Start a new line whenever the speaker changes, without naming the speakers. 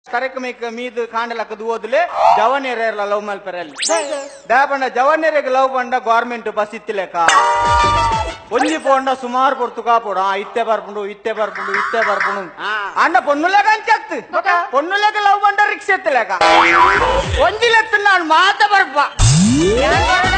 correct ಮೇಕ್ ಮೀದು ಕಾಂಡಲಕ್ಕದು ಓದ್ಲೆ ಜವನೇರ ಲವ್ ಮಲ್ಪೆರಲ್ಲಿ ದಾಪಂಡ ಜವನೇರಿಗೆ ಲವ್ ಪಂಡ ಗೌರ್ಮೆಂಟ್ ಬಸ್ ಇತ್ತಿಲೆಕ್ಕ ಒಂಜಿ ಪೋಂಡ ಸುಮಾರು ಪೊರ್ತು ಕಾಪೋಡ ಇತ್ತೆ ಬರ್ಪುಂಡು ಅಣ್ಣ ಪೊನ್ನುಲೆಗ ಅಂಚಾಕ್ತು ಪೊನ್ನುಲೆಗ ಲವ್ ಪಂಡ ರಿಕ್ಷಾ ಎತ್ತಲೆಕ್ಕ ಒಂಜಿ ಲೆತ್ತ ನಾನು ಮಾತ ಬರ್ಪ